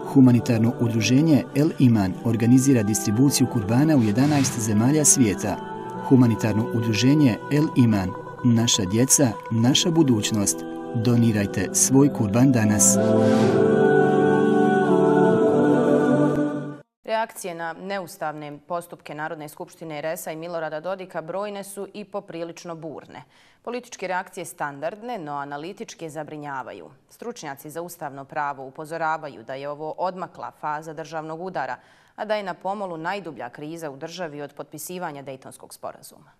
Humanitarno udruženje El Iman organizira distribuciju kurbana u 11 zemalja svijeta. Humanitarno udruženje El Iman, naša djeca, naša budućnost. Donirajte svoj kurban danas. Reakcije na neustavne postupke Narodne skupštine RS-a i Milorada Dodika brojne su i poprilično burne. Političke reakcije standardne, no analitičke zabrinjavaju. Stručnjaci za ustavno pravo upozoravaju da je ovo odmakla faza državnog udara, a da je na pomolu najdublja kriza u državi od potpisivanja Dejtonskog sporazuma.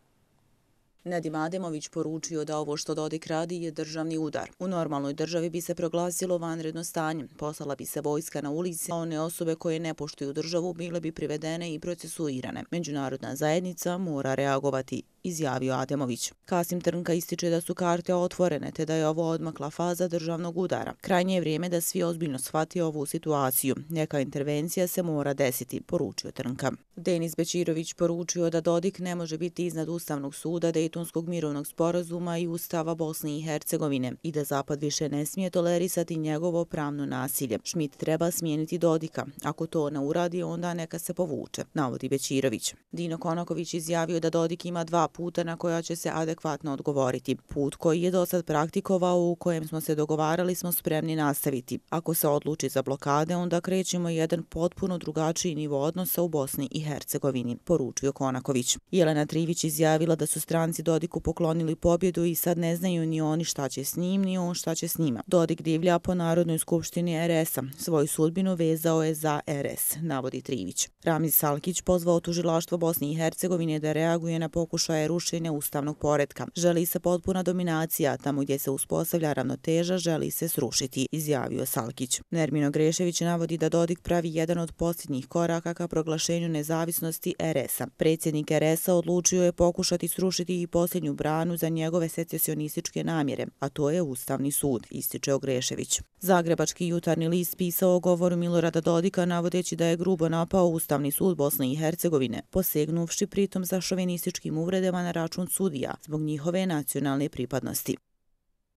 Nedim Ademović poručio da ovo što Dodik radi je državni udar. U normalnoj državi bi se proglasilo vanredno stanje, poslala bi se vojska na ulici, a one osobe koje ne poštuju državu bile bi privedene i procesuirane. Međunarodna zajednica mora reagovati, izjavio Ademović. Kasim Trnka ističe da su karte otvorene te da je ovo odmakla faza državnog udara. Krajnje je vrijeme da svi ozbiljno shvate ovu situaciju. Neka intervencija se mora desiti, poručio Trnka. Denis Bećirović poručio da Dodik ne može biti iznad Ustavnog suda, Dejtonskog mirovnog sporazuma i Ustava Bosne i Hercegovine i da Zapad više ne smije tolerisati njegovo pravno nasilje. Schmidt treba smijeniti Dodika. Ako to ne uradi, onda neka se povuče, navodi Bećirović. Dino Konaković izjavio da Dodik ima 2 puta na koja će se adekvatno odgovoriti. Put koji je dosad praktikovao, u kojem smo se dogovarali, smo spremni nastaviti. Ako se odluči za blokade, onda krećemo jedan potpuno drugačiji nivo odnosa u Bosni i Hercegovini, poručio Konaković. Jelena Trivić izjavila da su stranci Dodiku poklonili pobjedu i sad ne znaju ni oni šta će s njim, ni on šta će s njima. Dodik divlja po Narodnoj skupštini RS-a. Svoju sudbinu vezao je za RS, navodi Trivić. Ramiz Salkić pozvao tužilaštvo Bosne i Hercegovine da reaguje na pokušaje rušenja ustavnog poretka. Želi se potpuna dominacija, tamo gdje se uspostavlja ravnoteža želi se srušiti, izjavio Salkić. Nermino Grešević navodi da Dodik pravi jedan od posljednjih koraka ka proglašenju nezavisnosti RS-a. Predsjednik RS-a odlučio je pokušati srušiti i posljednju branu za njegove secesionističke namjere, a to je Ustavni sud, ističe Grešević. Zagrebački jutarnji list pisao o govoru Milorada Dodika navodeći da je grubo napao Ustavni sud Bosne i Hercegovine, posegnuvši pritom za šovinističkim uvredama na račun sudija zbog njihove nacionalne pripadnosti.